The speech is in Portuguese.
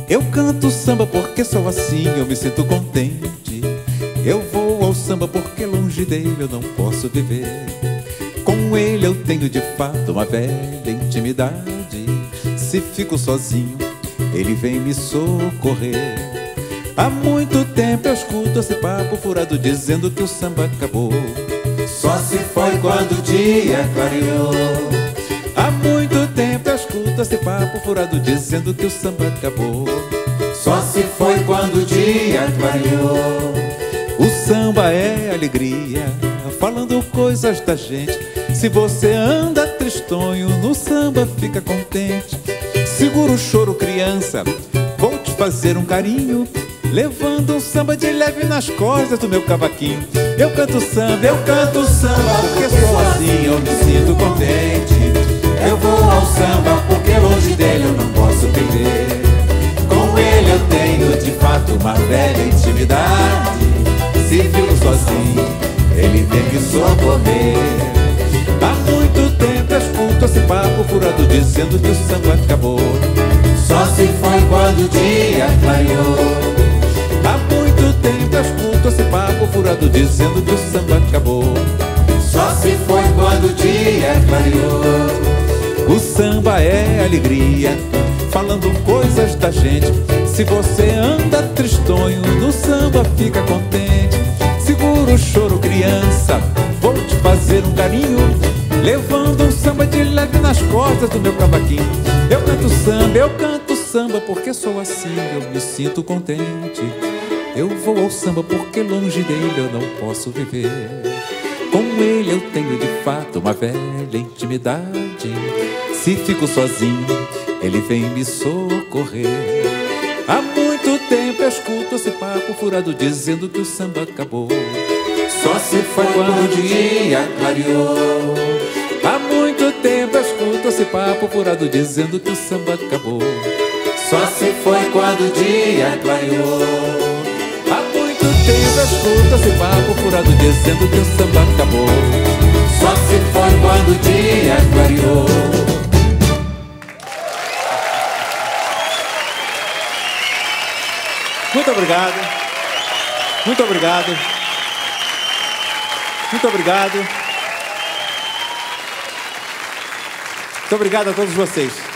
Eu canto samba porque sou assim, eu me sinto contente. Eu vou ao samba porque longe dele eu não posso viver. Com ele eu tenho de fato uma velha intimidade. Se fico sozinho, ele vem me socorrer. Há muito tempo eu escuto esse papo furado dizendo que o samba acabou. Só se foi quando o dia clareou. Há muito tempo eu escuto esse papo furado dizendo que o samba acabou. Só se foi quando o dia clareou. O samba é alegria, falando coisas da gente. Se você anda tristonho, no samba fica contente. Segura o choro, criança, vou te fazer um carinho, levando um samba de leve nas cordas do meu cavaquinho. Eu canto samba porque sou assim, eu me sinto contente. Eu vou ao samba porque longe dele eu não posso viver. Com ele eu tenho de fato uma velha intimidade. Se fico sozinho, ele vem me socorrer. Há muito tempo eu escuto esse papo furado dizendo que o samba acabou. Só se foi quando o dia clareou. Há muito tempo eu escuto esse papo furado dizendo que o samba acabou. Só se foi quando o dia clareou. O samba é alegria, falando coisas da gente. Se você anda tristonho, no samba fica contente. Segura o choro, criança, vou te fazer um carinho, levando um samba de leve nas cordas do meu cavaquinho. Eu canto samba porque sou assim, eu me sinto contente. Eu vou ao samba porque longe dele eu não posso viver. Com ele eu tenho de fato uma velha intimidade. Se fico sozinho, ele vem me socorrer. Há muito tempo eu escuto esse papo furado dizendo que o samba acabou. Só se foi quando o dia clareou. Há muito tempo eu escuto esse papo furado dizendo que o samba acabou. Só se foi quando o dia clareou. Há muito tempo eu escuto esse papo furado dizendo que o samba acabou. Só se foi quando o dia clareou. Muito obrigado. Muito obrigado. Muito obrigado. Muito obrigado a todos vocês.